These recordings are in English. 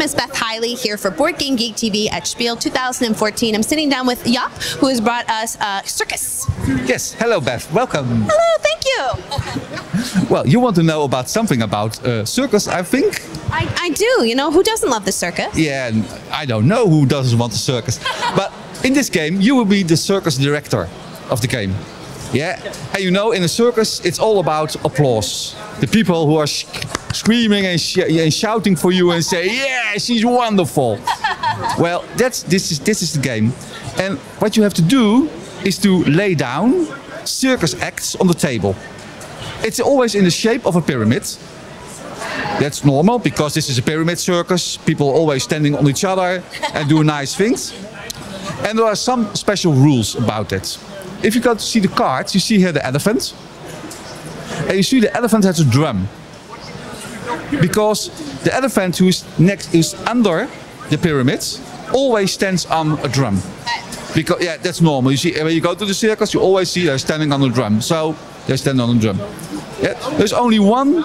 is Beth Hiley here for Board Game Geek TV at Spiel 2014. I'm sitting down with Jaap, who has brought us Circus. Yes, hello Beth, welcome. Hello, thank you. Well, you want to know about something about circus, I think? I do, you know, who doesn't love the circus? Yeah, I don't know who doesn't want the circus. But in this game, you will be the circus director of the game. Yeah, and you know, in a circus, it's all about applause. The people who are screaming and shouting for you and say, yeah, she's wonderful. Well, this is the game. And what you have to do is to lay down circus acts on the table. It's always in the shape of a pyramid. That's normal because this is a pyramid circus. People always standing on each other and do nice things. And there are some special rules about it. If you go to see the cards, you see here the elephant. And you see the elephant has a drum. Because the elephant who's under the pyramid always stands on a drum. Because yeah, that's normal. You see, when you go to the circus, you always see they're standing on a drum. So they're standing on a drum. Yeah, there's only one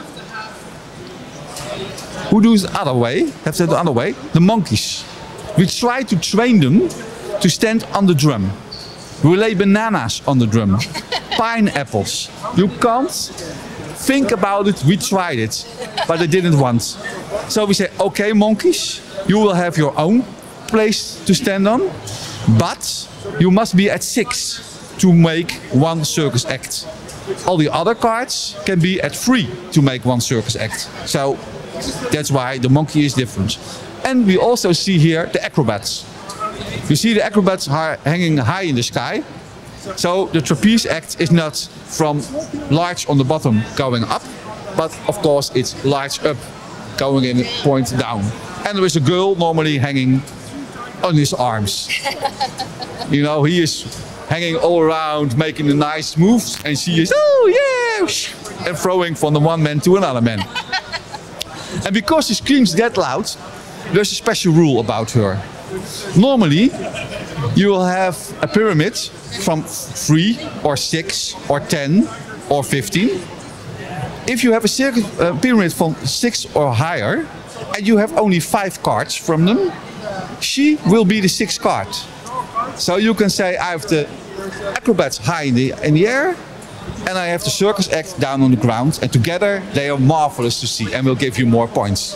who does the other way. Have said the other way. The monkeys. We try to train them to stand on the drum. We lay bananas on the drum, pineapples. You can't think about it. We tried it, but they didn't want. So we say, okay, monkeys, you will have your own place to stand on, but you must be at 6 to make one circus act. All the other cards can be at 3 to make one circus act. So that's why the monkey is different. And we also see here the acrobats. You see the acrobats are hanging high in the sky. So the trapeze act is not from large on the bottom going up, but of course it's large up going in point down. And there is a girl normally hanging on his arms. You know, he is hanging all around making the nice moves and she is, oh yeah, and throwing from the one man to another man. And because she screams that loud, there's a special rule about her. Normally, you will have a pyramid from 3 or 6 or 10 or 15. If you have a pyramid from 6 or higher, and you have only 5 cards from them, she will be the 6th card. So you can say, I have the acrobats high in the air, and I have the circus act down on the ground, and together they are marvelous to see and will give you more points.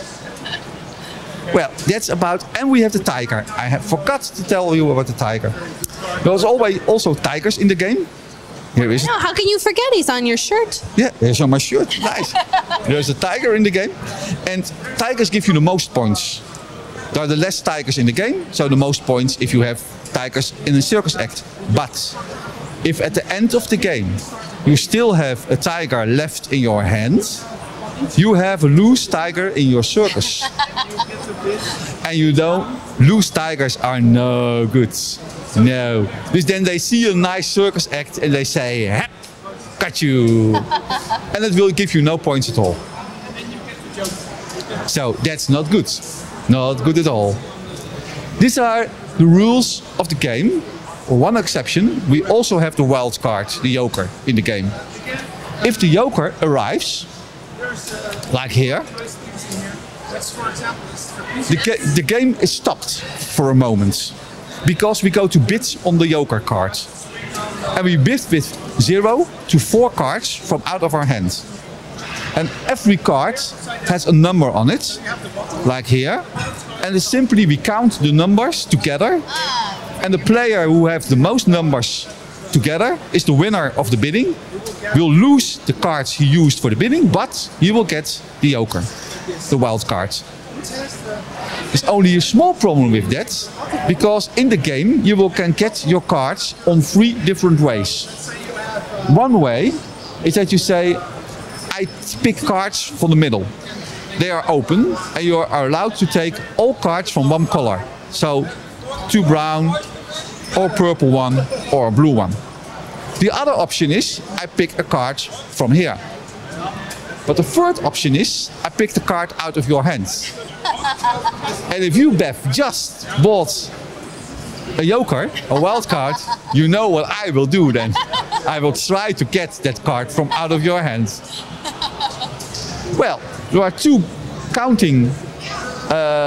Well, that's about, and we have the tiger. I have forgot to tell you about the tiger. There's always also tigers in the game. Here is it. No, how can you forget? He's on your shirt. Yeah, he's on my shirt. Nice. There's a tiger in the game. And tigers give you the most points. There are the less tigers in the game, so the most points if you have tigers in a circus act. But if at the end of the game you still have a tiger left in your hand, you have a loose tiger in your circus. And you don't, loose tigers are no good. No. Because then they see a nice circus act and they say, "Hep, got you." And it will give you no points at all. So that's not good. Not good at all. These are the rules of the game. For one exception, we also have the wild card, the joker, in the game. If the joker arrives, like here, the game is stopped for a moment because we go to bid on the joker card. And we bid with 0 to 4 cards from out of our hand. And every card has a number on it, like here. And it's simply we count the numbers together. And the player who has the most numbers together is the winner of the bidding. Will lose the cards he used for the bidding, but he will get the joker, the wild card. There's only a small problem with that, because in the game you can get your cards on 3 different ways. One way is that you say, I pick cards from the middle. They are open and you are allowed to take all cards from one color. So 2 brown, or purple one, or a blue one. The other option is, I pick a card from here. But the third option is, I pick the card out of your hands. And if you, Beth, just bought a joker, a wild card, you know what I will do then. I will try to get that card from out of your hands. Well, there are 2 counting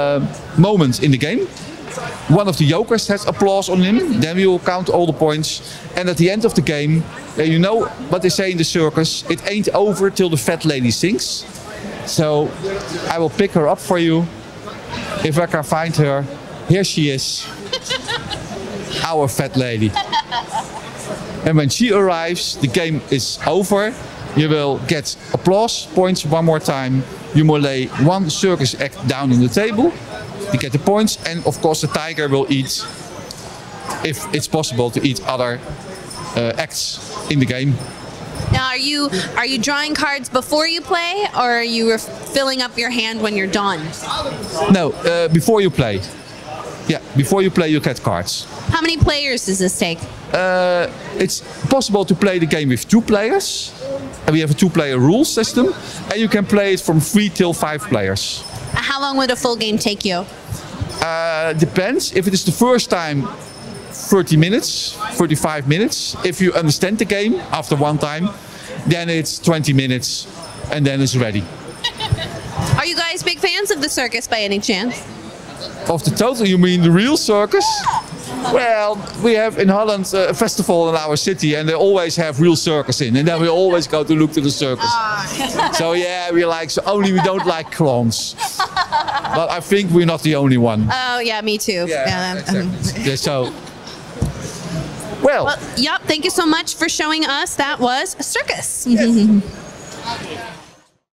moment in the game. One of the jokers has applause on him. Then we will count all the points. And at the end of the game, you know what they say in the circus. It ain't over till the fat lady sings. So I will pick her up for you. If I can find her. Here she is. Our fat lady. And when she arrives, the game is over. You will get applause points one more time. You will lay one circus act down on the table. You get the points, and of course the tiger will eat, if it's possible, to eat other acts in the game. Now, are you drawing cards before you play, or are you filling up your hand when you're done? No, before you play. Yeah, before you play, you get cards. How many players does this take? It's possible to play the game with 2 players. And we have a 2-player rules system. And you can play it from 3 till 5 players. How long would a full game take you? Depends. If it is the first time, 30 minutes, 35 minutes. If you understand the game after one time, then it's 20 minutes and then it's ready. Are you guys big fans of the circus by any chance? Of the total, you mean the real circus? Well, we have in Holland a festival in our city and they always have real circus in. And then we always go to look to the circus. So yeah, we like, so only we don't like clowns. But I think we're not the only one. Oh yeah, me too. Yeah, exactly. Yeah, so, well, Jaap, thank you so much for showing us. That was a circus. Yes.